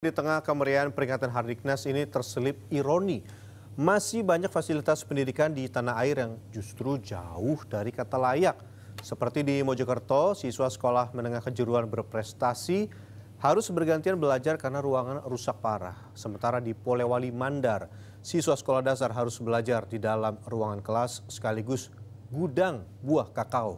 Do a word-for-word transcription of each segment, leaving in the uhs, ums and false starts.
Di tengah kemeriahan peringatan Hardiknas ini terselip ironi. Masih banyak fasilitas pendidikan di tanah air yang justru jauh dari kata layak. Seperti di Mojokerto, siswa sekolah menengah kejuruan berprestasi harus bergantian belajar karena ruangan rusak parah. Sementara di Polewali Mandar, siswa sekolah dasar harus belajar di dalam ruangan kelas sekaligus gudang buah kakao.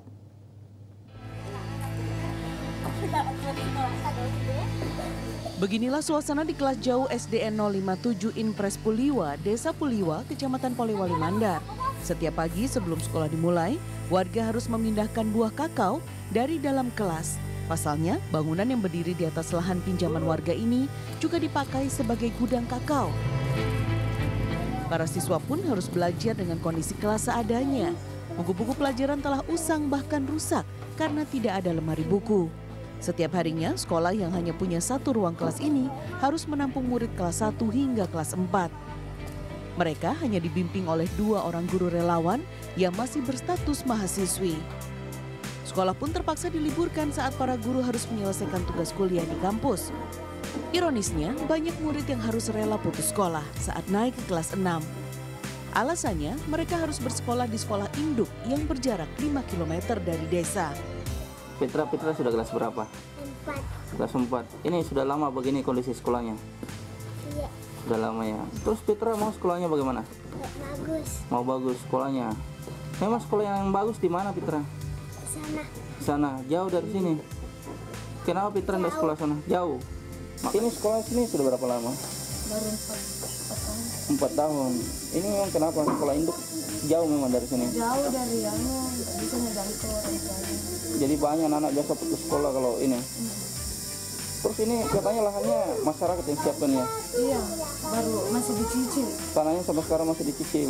Beginilah suasana di kelas jauh S D N nol lima tujuh Inpres Puliwa, Desa Puliwa, Kecamatan Polewali Mandar. Setiap pagi sebelum sekolah dimulai, warga harus memindahkan buah kakao dari dalam kelas. Pasalnya, bangunan yang berdiri di atas lahan pinjaman warga ini juga dipakai sebagai gudang kakao. Para siswa pun harus belajar dengan kondisi kelas seadanya. Buku-buku pelajaran telah usang bahkan rusak karena tidak ada lemari buku. Setiap harinya, sekolah yang hanya punya satu ruang kelas ini harus menampung murid kelas satu hingga kelas empat. Mereka hanya dibimbing oleh dua orang guru relawan yang masih berstatus mahasiswi. Sekolah pun terpaksa diliburkan saat para guru harus menyelesaikan tugas kuliah di kampus. Ironisnya, banyak murid yang harus rela putus sekolah saat naik ke kelas enam. Alasannya, mereka harus bersekolah di sekolah induk yang berjarak lima kilometer dari desa. Fitra, Fitra sudah kelas berapa? Empat. Kelas empat. Ini sudah lama begini kondisi sekolahnya? Iya. Sudah lama ya. Terus Fitra mau sekolahnya bagaimana? Bagus. Mau bagus sekolahnya. Memang sekolah yang bagus di mana Fitra? Di sana. Sana, jauh dari sini. Kenapa Fitra tidak sekolah sana? Jauh. Ini sekolah sini sudah berapa lama? Baru empat, empat tahun. Empat tahun. Ini memang kenapa sekolah induk jauh memang dari sini? Jauh dari anu, bisa ngejangkau orang tuanya. Jadi banyak anak biasa putus sekolah kalau ini. Hmm. Terus ini katanya lahannya masyarakat yang siapkan ya? Iya, baru masih dicicil. Tanahnya sampai sekarang masih dicicil.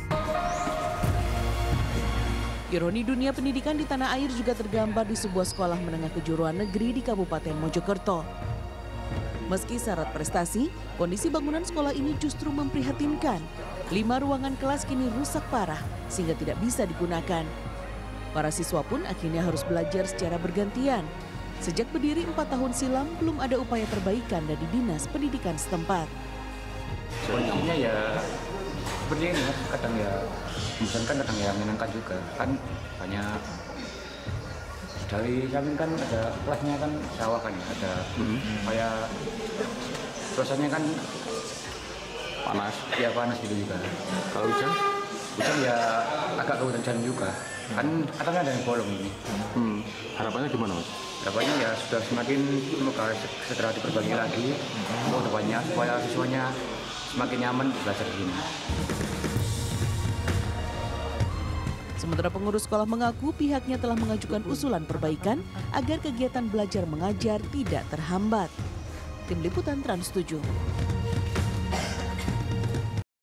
Ironi dunia pendidikan di tanah air juga tergambar di sebuah sekolah menengah kejuruan negeri di Kabupaten Mojokerto. Meski syarat prestasi, kondisi bangunan sekolah ini justru memprihatinkan. Lima ruangan kelas kini rusak parah sehingga tidak bisa digunakan. Para siswa pun akhirnya harus belajar secara bergantian. Sejak berdiri empat tahun silam, belum ada upaya perbaikan dari Dinas Pendidikan setempat. Kondisinya ya seperti ini, kadang ya membosankan, kadang ya menyenangkan juga. Kan banyak dari samping kan ada kelasnya kan sawah kan, ada kayak suasananya kan panas, ya panas gitu juga. Kalau hujan, hujan ya agak kehujanan juga. Kan katanya ada yang bolong ini. Hmm. Harapannya gimana Mas? Harapannya ya sudah semakin semoga segera diperbaiki lagi untuk depannya supaya siswanya semakin nyaman belajar di sini. Sementara pengurus sekolah mengaku pihaknya telah mengajukan usulan perbaikan agar kegiatan belajar mengajar tidak terhambat. Tim Liputan Trans tujuh.